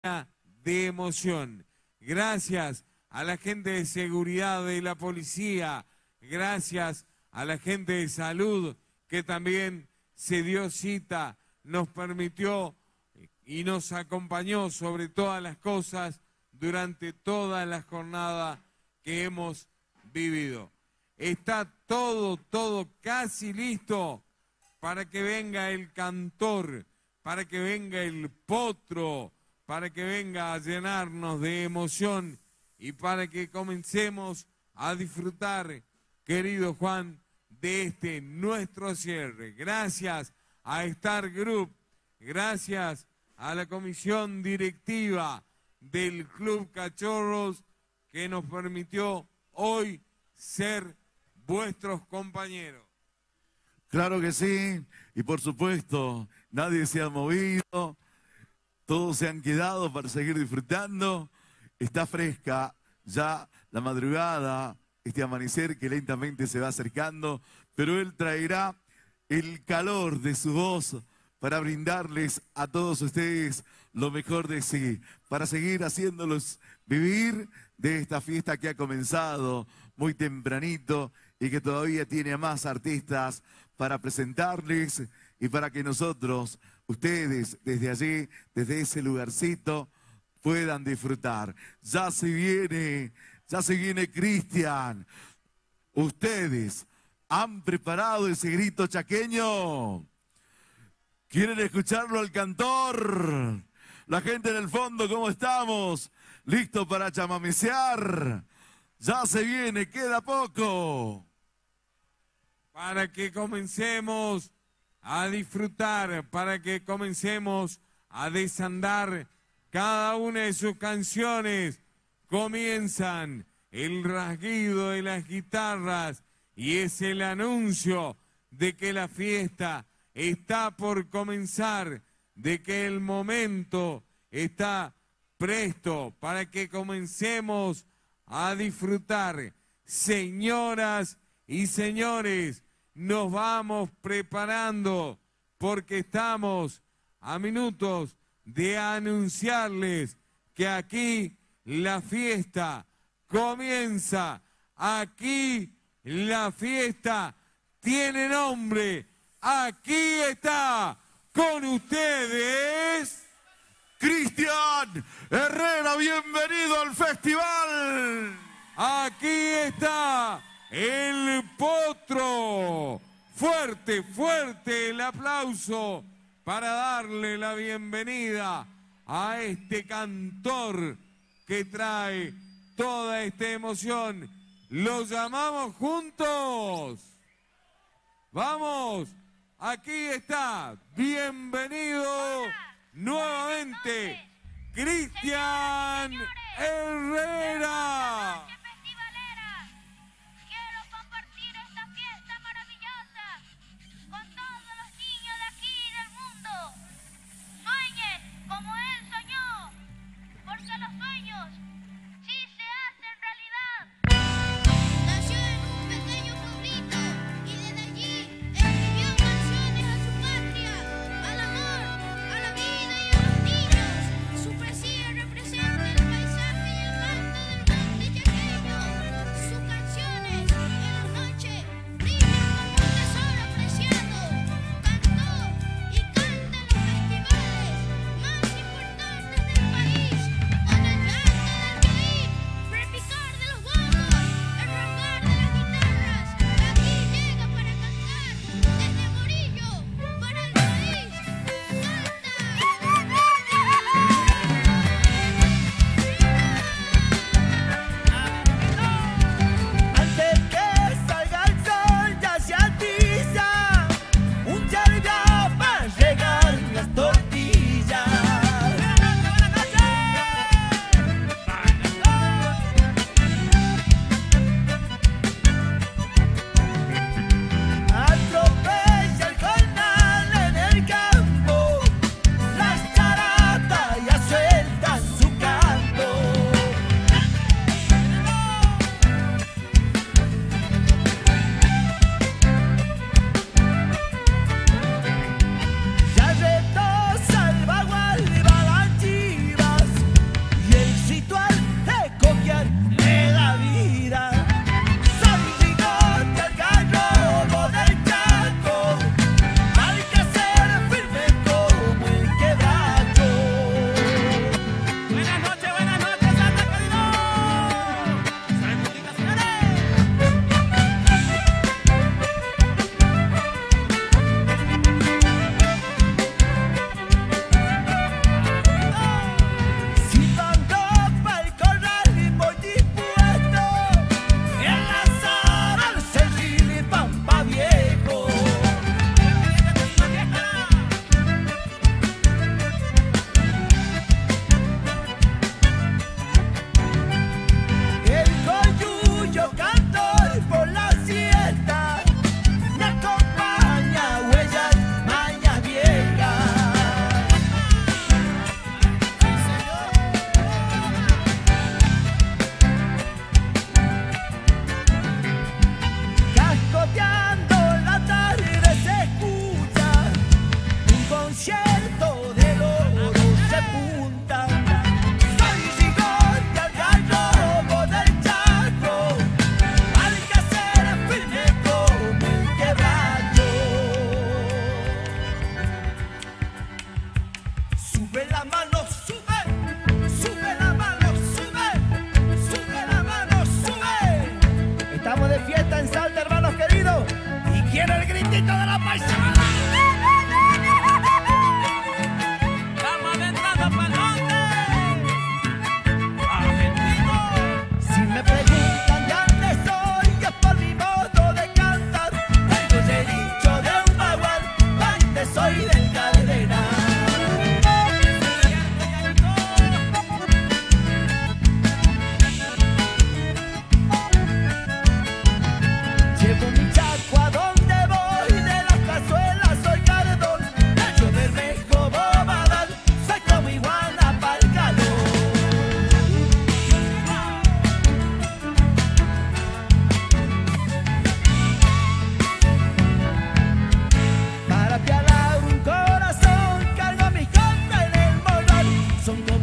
de emoción. Gracias a la gente de seguridad de la policía, gracias a la gente de salud que también se dio cita, nos permitió y nos acompañó sobre todas las cosas durante toda la jornada que hemos vivido. Está todo casi listo para que venga el cantor, para que venga el potro, para que venga a llenarnos de emoción y para que comencemos a disfrutar, querido Juan, de este nuestro cierre. Gracias a Star Group, gracias a la comisión directiva del Club Cachorros que nos permitió hoy ser vuestros compañeros. Claro que sí, y por supuesto, nadie se ha movido, todos se han quedado para seguir disfrutando. Está fresca ya la madrugada, este amanecer que lentamente se va acercando, pero él traerá el calor de su voz para brindarles a todos ustedes lo mejor de sí, para seguir haciéndolos vivir de esta fiesta que ha comenzado muy tempranito y que todavía tiene a más artistas para presentarles y para que nosotros, ustedes, desde allí, desde ese lugarcito, puedan disfrutar. Ya se viene Cristian. Ustedes han preparado ese grito chaqueño. ¿Quieren escucharlo al cantor? La gente en el fondo, ¿cómo estamos? ¿Listos para chamamecear? Ya se viene, queda poco. Para que comencemos a disfrutar, para que comencemos a desandar cada una de sus canciones. Comienzan el rasguido de las guitarras y es el anuncio de que la fiesta está por comenzar, de que el momento está presto para que comencemos a disfrutar. Señoras y señores, nos vamos preparando porque estamos a minutos de anunciarles que aquí la fiesta comienza. Aquí la fiesta tiene nombre. Aquí está con ustedes Cristian Herrera, bienvenido al festival. Aquí está el potro. Fuerte, fuerte el aplauso para darle la bienvenida a este cantor que trae toda esta emoción. ¿Lo llamamos juntos? ¡Vamos! Aquí está, bienvenido nuevamente, Cristian Herrera.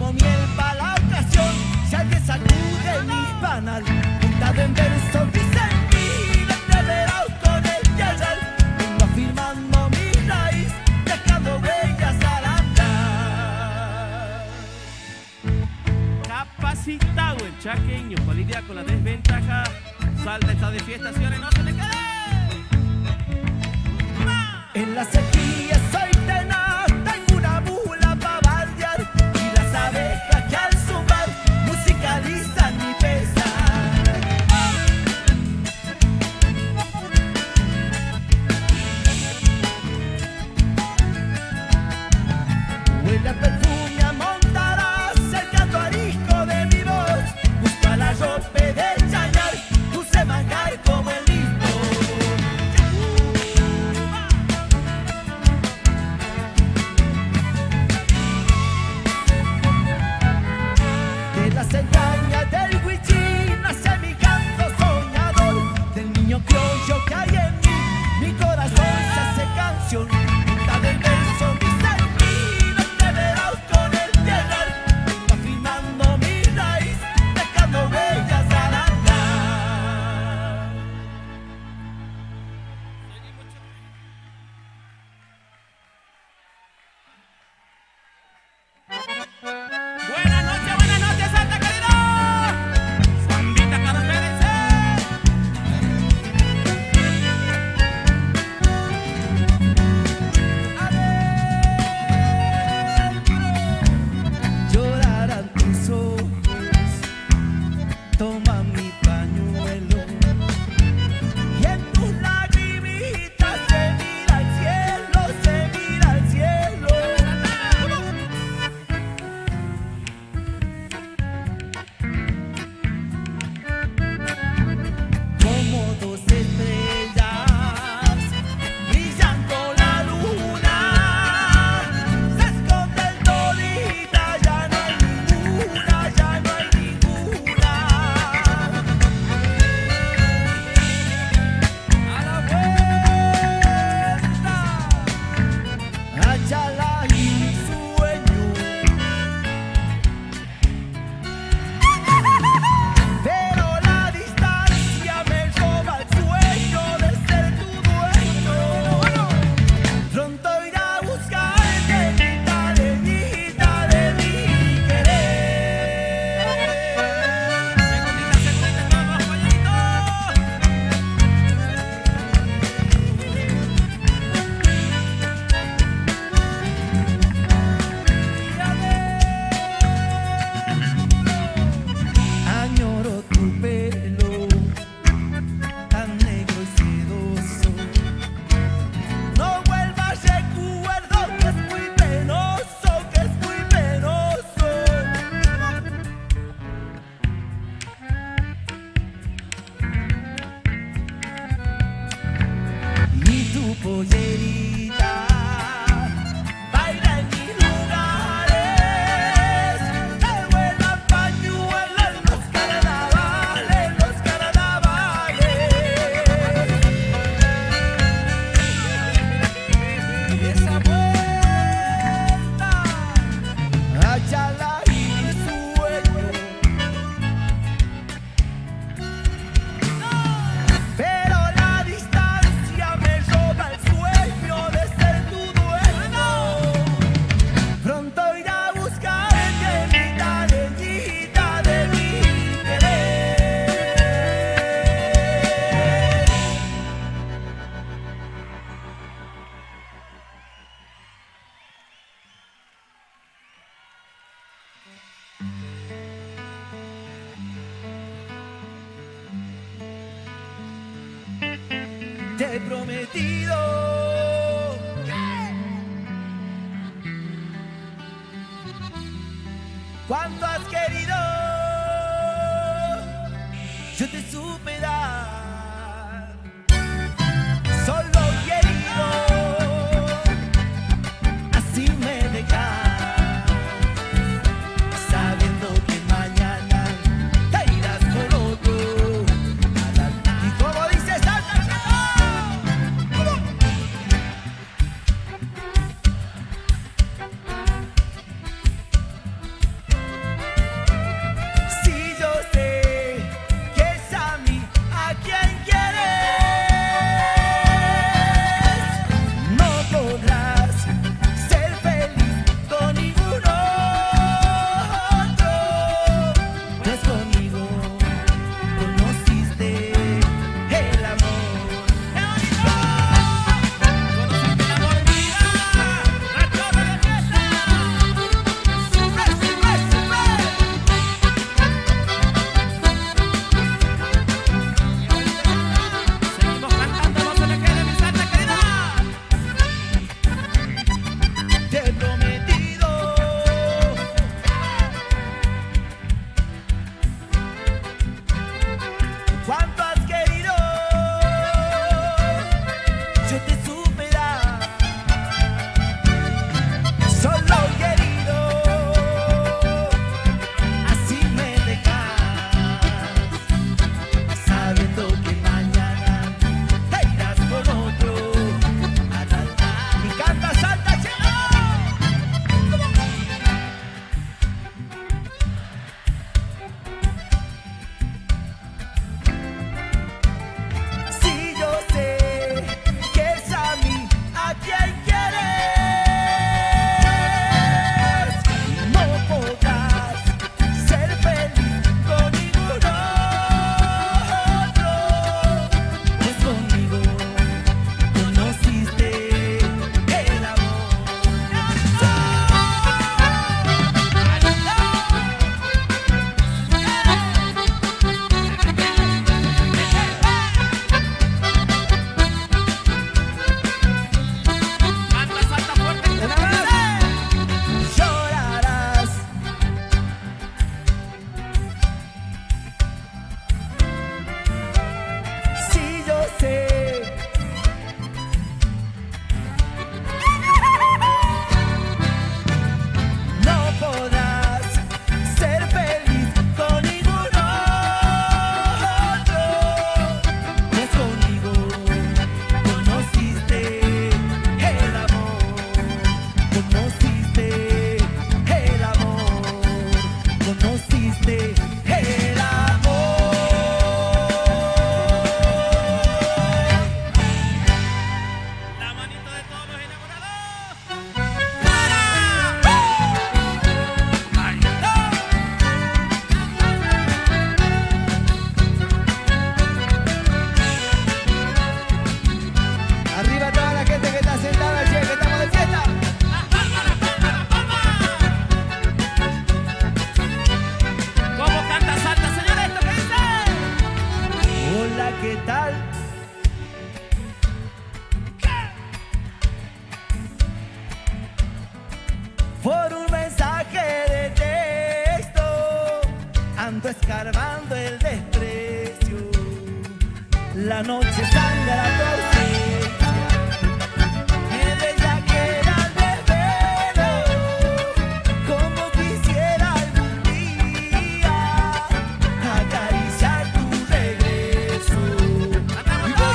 traigo miel para la ocasión. Si alguien sacude mi panal, pintado en verso, dicen mírate verás con el yayal. Vengo afirmando mi raíz, dejando huellas al andar. Capacitado el chaqueño para lidiar con la desventaja. Salta esta de fiestaciones, no se le quede. En la sequía soy tenaz, tengo una mula para baldear y las abejas que al zumbar musicalizan mi pesar. Huele a perfume a montarás, cercando arisco de mi voz. Busca la ropa de chañar, dulce manjar como el mismo. De las entrañas del huichín nace mi canto soñador, del niño criollo que hay en mí, mi corazón se hace canción. Punta del verso dice mira te verás con el tierral, vengo afirmando mi raíz, dejando huellas al andar. Buenas noches, Santa Caridad. Zambita carperense. Llorarán tus ojos, toma mi pañuelo y en tus lagrimitas se mira el cielo, se mira el cielo. Como dos estrellas brillando la luna, se esconde el todita, ya no hay ninguna, ya no hay ninguna. A la vuelta, hállala y mi sueño. Pero la distancia me roba el sueño de ser tu dueño. Pronto irá a buscarte, niñita de mi querer. Segundita, todos Añoro tu pelo, tan negro y sedoso. No vuelvas, recuerdo que es muy penoso, que es muy penoso. Y tu pollerita baila en mis lugares, te vuelan pañuelos en los carnavales, los carnavales. Y esa vuelta, hállala y mi sueño. Pero la distancia me roba el sueño de ser tu dueño. Pronto irá a buscarte, niñita de mi querer. Te he prometido cuanto has querido, yo te supe dar. Solo querido, así me dejas, sabiendo que mañana te irás con otro. Y como dice Santa Caridad, conociste el amor. La manito de todos los enamorados. ¡Ay! Arriba toda la gente que está sentada, che, que estamos de fiesta. ¿Cómo canta Salta, señores? ¿Esto qué dice? Hola, ¿qué tal? Por un mensaje de texto ando escarbando el desprecio. La noche sangra tu ausencia. Me bellaquea el desvelo. Como quisiera algún día acariciar tu regreso. Y voy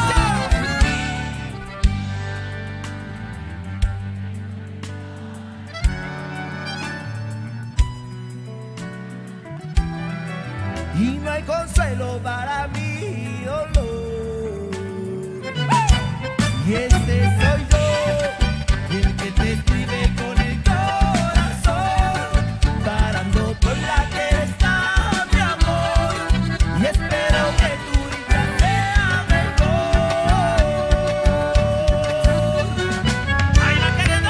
y no hay consuelo para mi dolor. Y este soy yo, el que te escribe con el corazón, parando por la que está mi amor. Y espero que tu vida sea mejor. ¡Ahí va queriendo!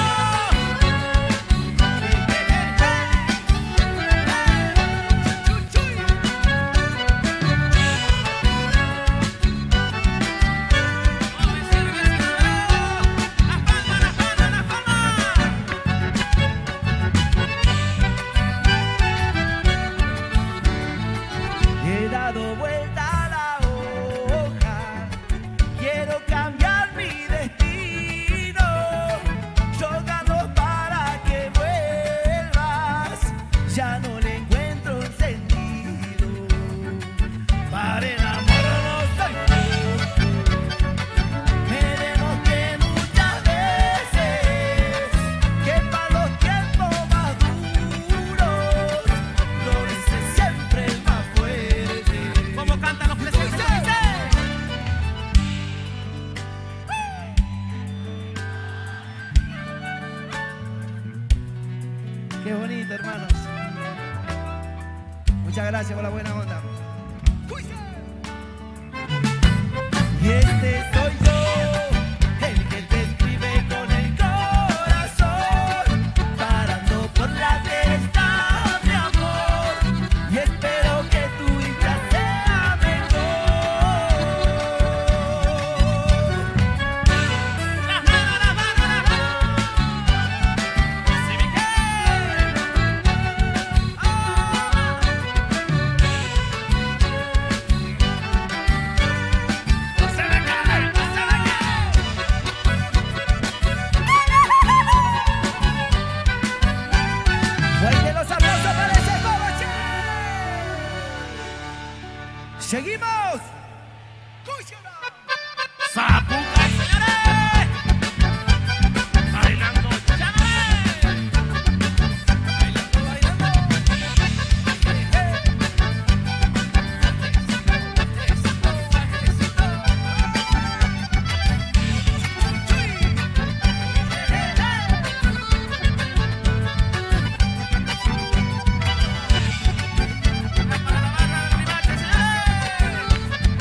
He dado vuelta a la hoja, quiero cambiar mi destino, rogando para que vuelvas, ya no le encuentro un sentido. Para el amor no soy justo, me demostré muchas veces que para los tiempos más duros, lo hice siempre el más fuerte. ¿Cómo cantan los preciosos? Dice. Qué bonito, hermanos. Muchas gracias por la buena onda. Y este soy yo, el que te escribe con el corazón, parando por la que está mi amor. Y espero que tu vida sea mejor. ¡Las manos, las manos, las manos! ¡Sí, Miguel! ¡Ah! ¡No se me cae! ¡No se me cae! Fuerte los aplausos para ese coche. ¡Seguimos! ¡Zapuca, señores! ¡Bailando, chavales! ¡Bailando, bailando! Para la barra de Rimache, señores.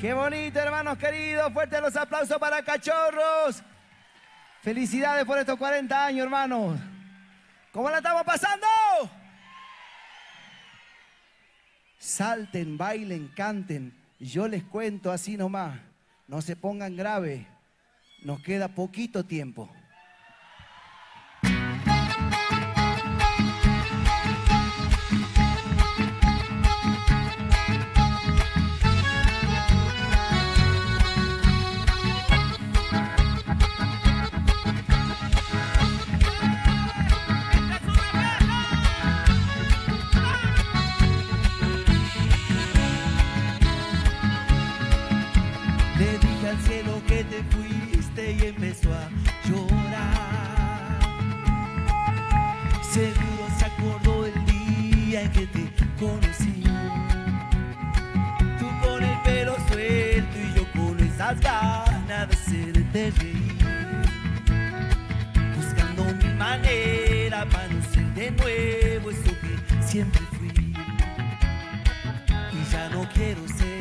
Qué bonito, hermanos queridos. Fuertes los aplausos para Cachorros. Felicidades por estos 40 años, hermanos. ¿Cómo la estamos pasando? Salten, bailen, canten. Yo les cuento así nomás. No se pongan graves. Nos queda poquito tiempo. Al cielo que te fuiste y empezó a llorar. Seguro se acordó del día en que te conocí. Tú con el pelo suelto y yo con esas ganas de hacerte reír. Buscando mi manera para no ser de nuevo eso que siempre fui. Y ya no quiero ser.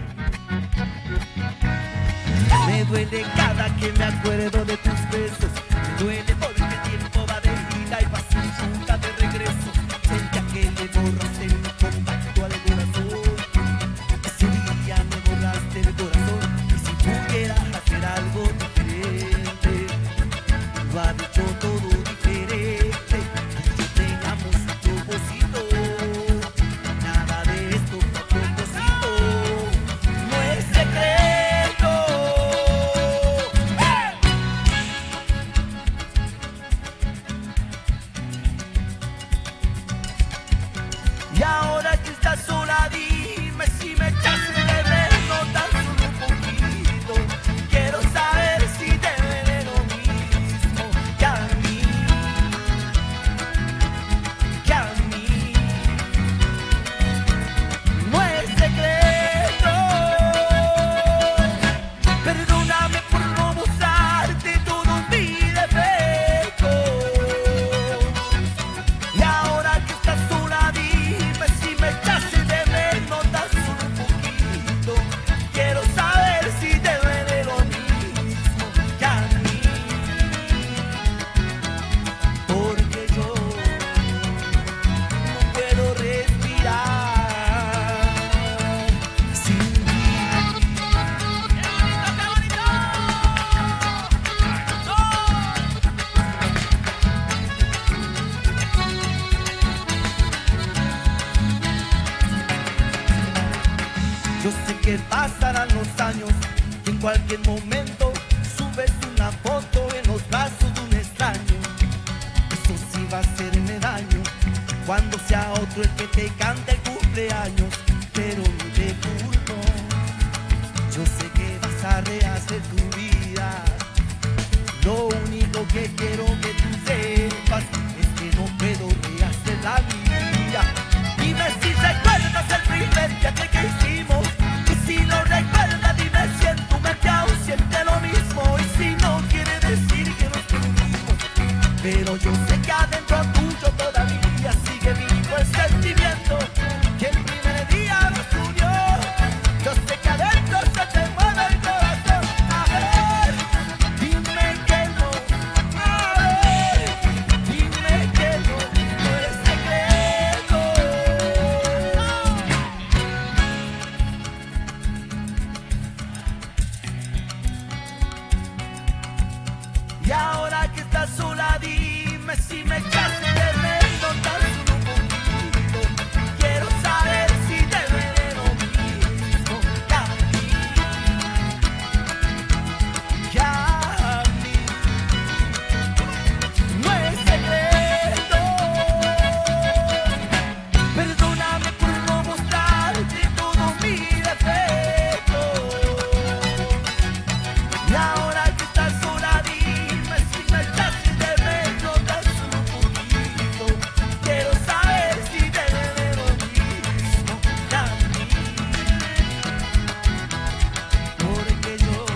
Me duele cada que me acuerdo de tus besos. Me duele porque el tiempo va de ida y pasa nunca de regreso. Sentía que le borraste mi contacto al corazón. Ese día me borraste el corazón. Y si pudieras hacer algo diferente, lo has hecho todo diferente. Y tengamos un propósito. Nada de esto fue a propósito. No es secreto. Y ahora que estás sola, dime si me echaste de menos tan solo un poquito. Quiero saber si te duele lo mismo que a mí, que a mí. No es secreto. Perdóname por no mostrarte todos mis defectos. Y ahora que estás sola, dime si me echaste de menos tan solo un poquito. Quiero saber si te duele lo mismo que a mí. Porque yo no puedo respirar sin ti. Yo sé que pasarán los años y en cualquier momento subes una foto en los brazos de un extraño. Eso sí va a hacerme daño cuando sea otro el que te cante el cumpleaños. Pero no te culpo, yo sé que vas a rehacer tu vida. Lo único que quiero que tú sepas es que no puedo rehacer la mía. Dime si recuerdas el primer viaje que hicimos. Y si no recuerdas, dime si en tu mente aún siente lo mismo. Y si no, quiere decir que nos perdimos. Pero yo sé que adentro tuyo todavía sigue vivo el sentimiento que el primer día nos unió. Yo sé que adentro se te mueve el corazón. A ver, dime que no. A ver, dime que no. No es secreto. Y ahora que estás sola, dime si me echaste de menos tan solo un poquito. Quiero saber si te duele lo mismo que a mí, que a mí. No es secreto. Perdóname por no mostrarte todos mis defectos. Y ahora que estás sola, dime si me echaste de menos tan solo un poquito. Quiero saber si te duele lo mismo que a mí. Porque yo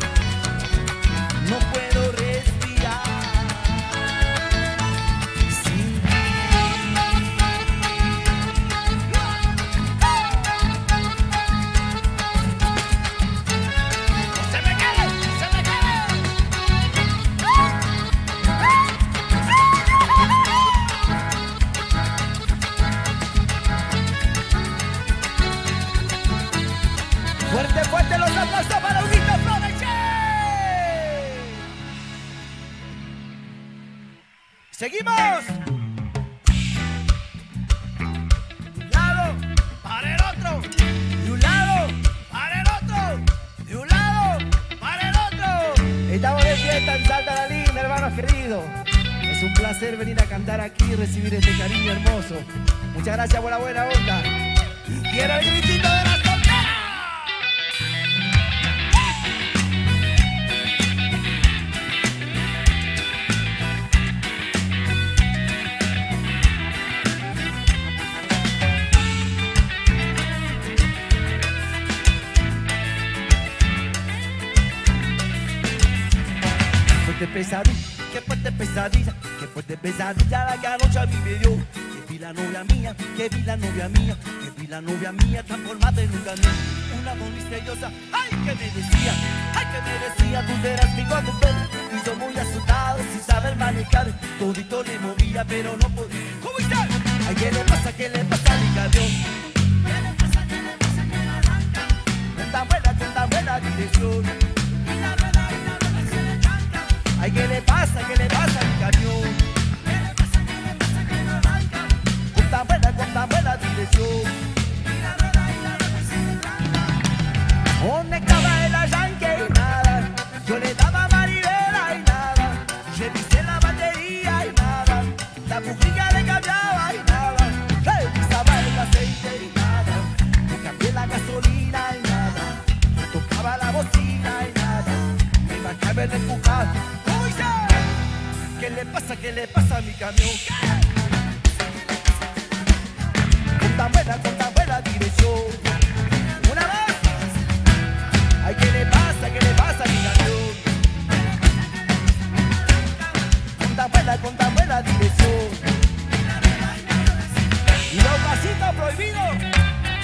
no puedo respirar sin ti. ¡Seguimos! De un lado para el otro. De un lado para el otro. De un lado para el otro. Estamos de fiesta en Salta la Linda, hermanos queridos. Es un placer venir a cantar aquí y recibir este cariño hermoso. Muchas gracias por la buena onda. Y quiero el gritito de la soltera. Qué fuerte pesadilla la que anoche a mí me dio. Que vi la novia mía, que vi la novia mía, que vi la novia mía transformada en un camión. Una voz misteriosa, ay, que me decía, tú serás mi conductor. Y yo muy asustado, sin saber manejar, todito le movía, pero no podía. ¿Cómo está? Ay, ¿qué le pasa a mi camión? ¿Qué le pasa que no arranca? Con tan buena dirección. Y la rueda se le tranca. Ay, ¿qué le pasa a mi camión? ¿Qué le pasa que no arranca? Con tan buena dirección. Y la rueda se le tranca. ¿Dónde estaba el arranque? Y nada. Yo le daba manivela y nada. Revisé la batería y nada. La bujía le cambiaba y nada. Revisaba el aceite y nada. Le cambié la gasolina y nada. Me tocaba la bocina y nada. Me marcaba el empujar. ¿Qué le pasa a mi camión? Con tan buena dirección. Una vez. Ay, ¿qué le pasa a mi camión? Con tan buena dirección. Y los pasitos prohibidos.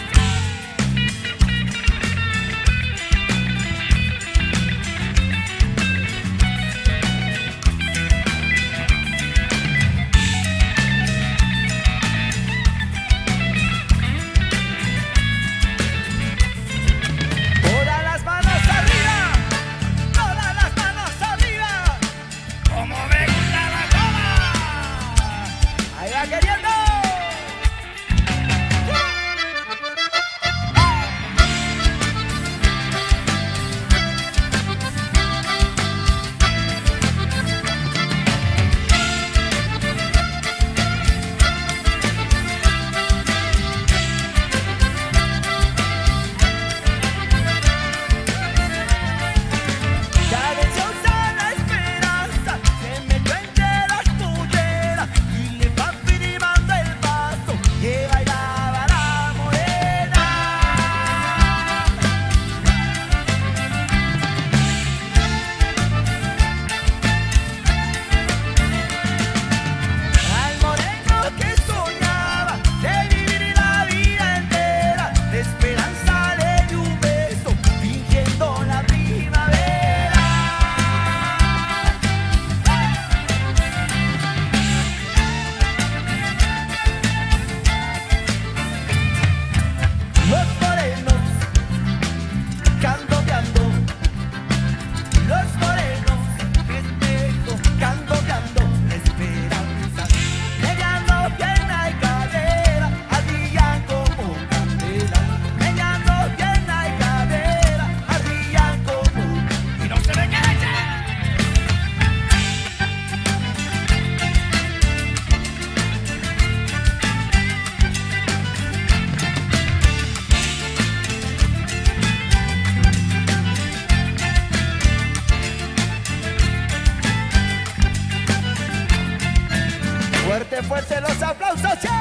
Fuerte los aplausos, che.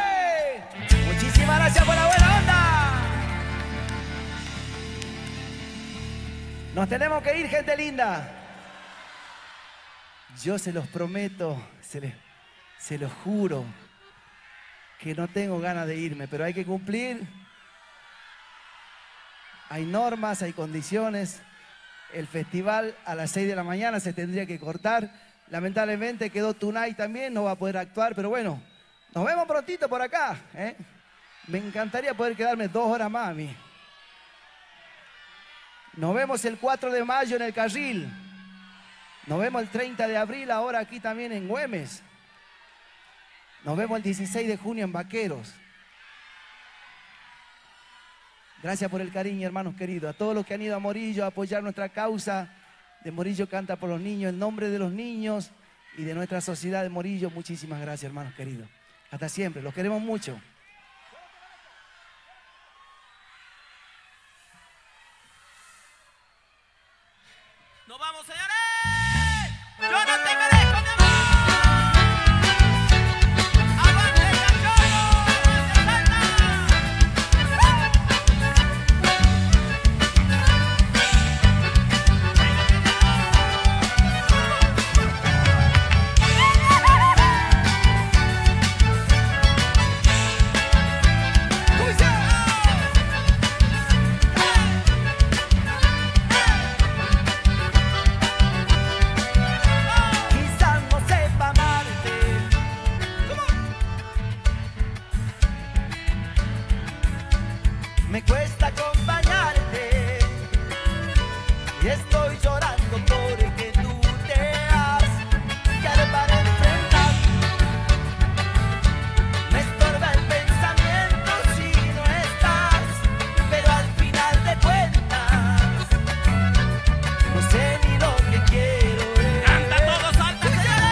Muchísimas gracias por la buena onda. Nos tenemos que ir, gente linda. Yo se los prometo, se los juro, que no tengo ganas de irme, pero hay que cumplir. Hay normas, hay condiciones. El festival a las 6 de la mañana se tendría que cortar. Lamentablemente quedó Tunay también, no va a poder actuar, pero bueno, nos vemos prontito por acá, ¿eh? Me encantaría poder quedarme 2 horas más a mí. Nos vemos el 4 de mayo en el Carril. Nos vemos el 30 de abril ahora aquí también en Güemes. Nos vemos el 16 de junio en Vaqueros. Gracias por el cariño, hermanos queridos. A todos los que han ido a Morillo a apoyar nuestra causa de Morillo Canta por los Niños, en nombre de los niños y de nuestra sociedad de Morillo, muchísimas gracias, hermanos queridos. Hasta siempre, los queremos mucho. ¡Nos vamos, señores! ¡Yo no te merezco, mi amor! ¡Aguante, cachorro! Me cuesta acompañarte y estoy llorando porque tú te has quedado para enfrentar. Me estorba el pensamiento si no estás, pero al final de cuentas no sé ni lo que quiero. ¡Canta todo, salta!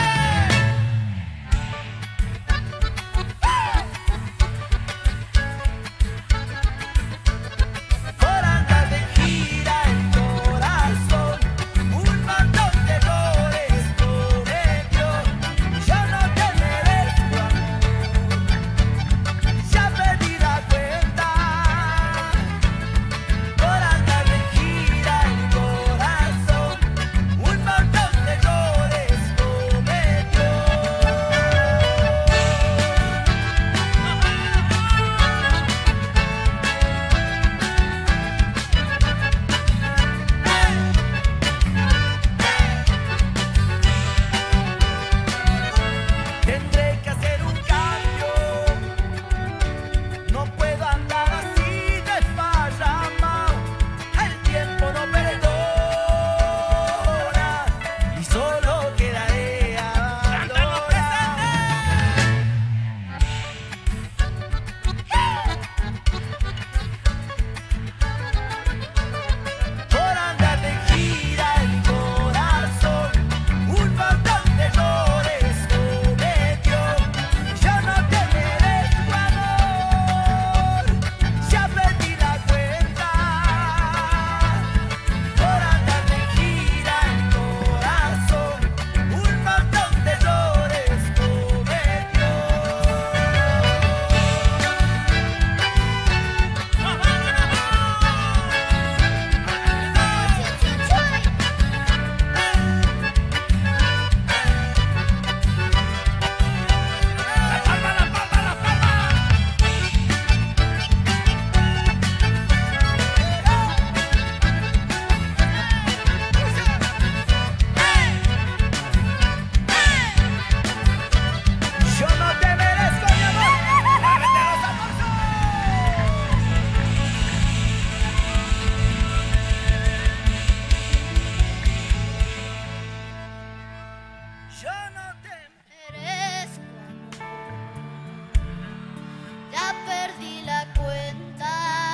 Por andar de gira el corazón, un montón de errores cometió. Yo no te merezco amor, ya perdí la cuenta. Por andar de gira el corazón, un montón de errores cometió. Tendré que hacer un cambio, no puedo andar así desparramado, el tiempo no perdona y solo quedaré abandonado. Por andar de gira el corazón, un montón de errores cometió. Yo no te merezco amor, ya perdí la cuenta. Por andar de gira el corazón, un montón de errores cometió. Yo no te merezco mi amor. ¡Muévete los aplausos! Yo no te merezco amor, ya perdí la cuenta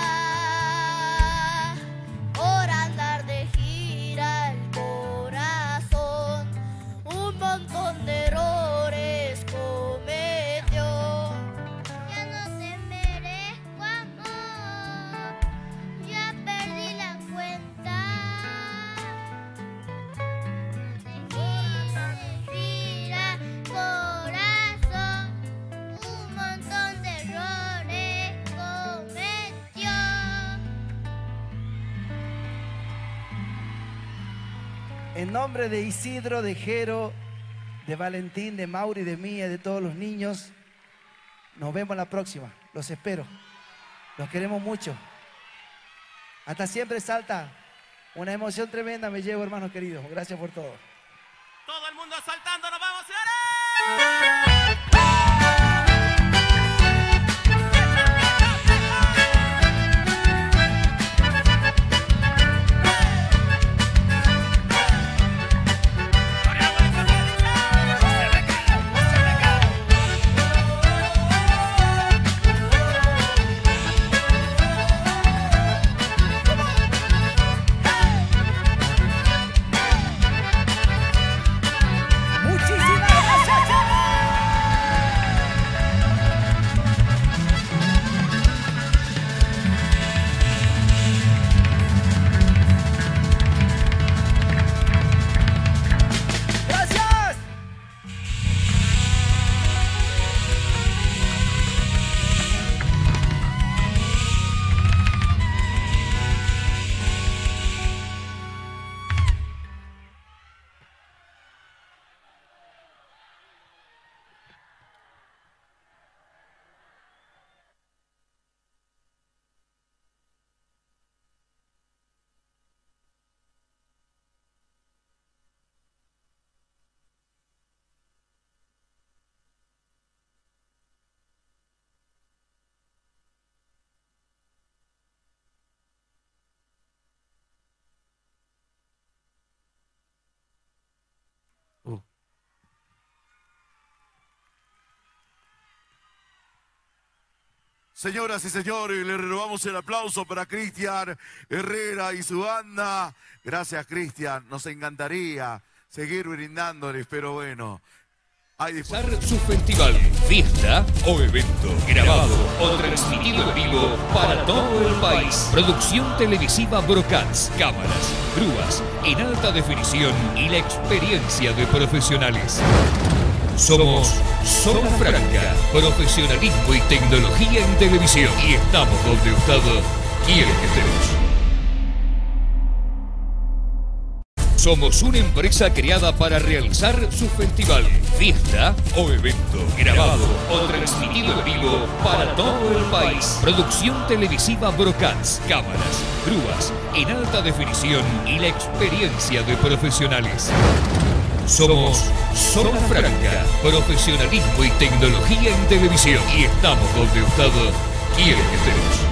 por andar de gira el corazón, un montón de errores cometió. Ya no te merezco amor, ya perdí la cuenta. Gira corazón, un montón de errores cometió. En nombre de Isidro, de Jero, de Valentín, de Mauri, de mí y de todos los niños, nos vemos la próxima. Los espero. Los queremos mucho. Hasta siempre, Salta. Una emoción tremenda me llevo, hermanos queridos. Gracias por todo. Todo el mundo saltando, nos vamos, señores. Señoras y señores, le renovamos el aplauso para Cristian Herrera y su banda. Gracias, Cristian. Nos encantaría seguir brindándoles, pero bueno. Su festival, fiesta o evento grabado o transmitido en vivo para todo el país. Producción televisiva Brocats, cámaras, grúas en alta definición y la experiencia de profesionales. Somos Zona Franca, profesionalismo y tecnología en televisión. Y estamos donde usted quiere que estemos. Somos una empresa creada para realizar su festival, fiesta o evento grabado o transmitido en vivo para todo el país. Producción televisiva Brocats, cámaras, grúas en alta definición y la experiencia de profesionales. Somos Zona Franca, profesionalismo y tecnología en televisión. Y estamos donde usted quiere que estemos.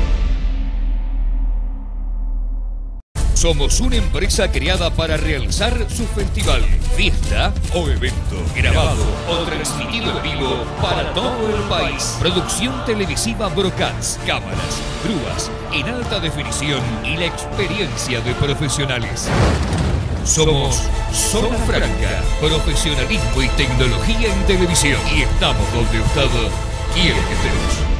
Somos una empresa creada para realizar su festival, fiesta o evento grabado o transmitido en vivo para todo el país. Producción televisiva Brocats, cámaras, grúas en alta definición y la experiencia de profesionales. Somos Zona Franca, profesionalismo y tecnología en televisión. Y estamos donde usted quiere que estemos.